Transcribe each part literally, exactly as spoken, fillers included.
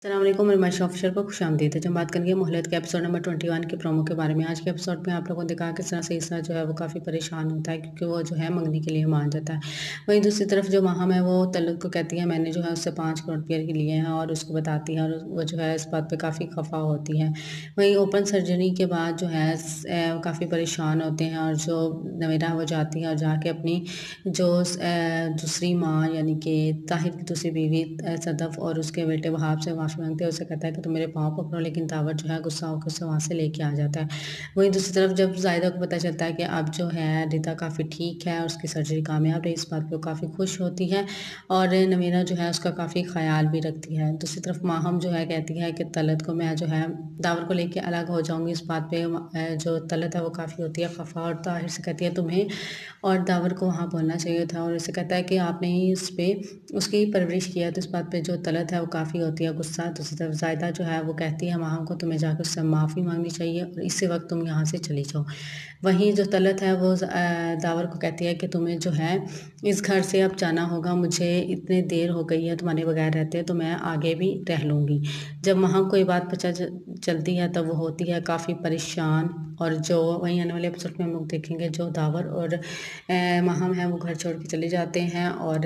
अस्सलाम वालेकुम, मेरे ऑफिशियल को खुशामदीद है। जब बात करेंगे मोहलत के एपिसोड नंबर ट्वेंटी वन के प्रोमो के बारे में। आज के एपिसोड में आप लोगों ने देखा किस तरह से ईसा जो है वो काफ़ी परेशान होता है क्योंकि वो जो है मंगनी के लिए मान जाता है। वहीं दूसरी तरफ जो माहम है वो तलत को कहती है मैंने जो है उससे पाँच करोड़ रुपये के लिए हैं और उसको बताती है और वो जो है इस बात पर काफ़ी खफा होती है। वहीं ओपन सर्जरी के बाद जो है काफ़ी परेशान होते हैं और जो नवेरा वो जाती है और जाके अपनी जो दूसरी माँ यानी कि ताहिर की दूसरी बीवी सदफ और उसके बेटे वहाब से माफ़ी मांगते हैं। उसे कहता है कि तुम मेरे पाँव पकड़ो, लेकिन दावर जो है गुस्सा होकर उसे वहाँ से लेके आ जाता है। वहीं दूसरी तरफ जब जायदा को पता चलता है कि अब जो है रिता काफ़ी ठीक है और उसकी सर्जरी कामयाब रही, इस बात पर काफ़ी खुश होती है और नवीना जो है उसका काफ़ी ख्याल भी रखती है। दूसरी तरफ माहम जो है कहती है कि तलत को मैं जो है दावर को लेके अलग हो जाऊँगी। इस बात पे जो तलत है वो काफ़ी होती है खफा और ताहिर से कहती है तुम्हें और दावर को वहाँ बोलना चाहिए था और इसे कहता है कि आपने ही इस पर उसकी परवरिश किया। तो इस बात पे जो तलत है वो काफ़ी होती है गुस्सा। दूसरी तरफ जायदा जो है वो कहती है माहम को तुम्हें जाकर उससे माफ़ी मांगनी चाहिए और इसी वक्त तुम यहाँ से चली जाओ। वहीं जो तलत है वो दावर को कहती है कि तुम्हें जो है इस घर से अब जाना होगा, मुझे इतनी देर हो गई है तुम्हारे बगैर रहते तो मैं आगे भी रह लूँगी। जब माहम को ये बात पता चलती है तब वो होती है काफ़ी परेशान और जो वहीं आने वाले एपिसोड में हम लोग देखेंगे जो दावर और माहम है वो घर छोड़ के चले जाते हैं और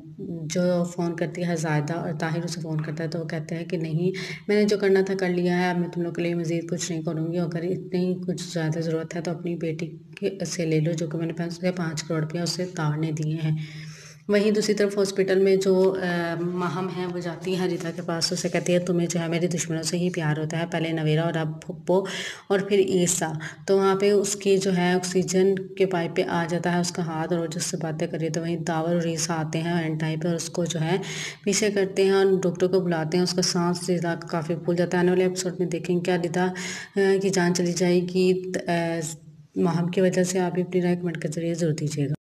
जो फ़ोन करती है जायदा और ताहिर उसे फ़ोन करता है तो वो कहते हैं कि नहीं मैंने जो करना था कर लिया है, अब मैं तुम लोग के लिए मज़ीद कुछ नहीं करूँगी। अगर इतनी कुछ ज़्यादा ज़रूरत है तो अपनी बेटी के से ले लो जो कि मैंने पैसे पाँच करोड़ रुपया उससे तार ने दिए हैं। वहीं दूसरी तरफ हॉस्पिटल में जो माहम है वो जाती है रिता के पास, उसे कहती है तुम्हें जो है मेरी दुश्मनों से ही प्यार होता है, पहले नवेरा और अब फुप्पो और फिर ईसा। तो वहाँ पे उसकी जो है ऑक्सीजन के पाइप पे आ जाता है उसका हाथ और वो जिससे बातें कर रही है। तो वहीं दावर और ईसा आते हैं एंड टाइम पर उसको जो है पीछे करते हैं और डॉक्टर को बुलाते हैं। उसका सांस रिता काफ़ी फूल जाता है। आने वाले एपिसोड में देखेंगे क्या रिता की जान चली जाएगी माहम की वजह से। आप भी अपनी राय कमेंट के जरिए ज़रूर दीजिएगा।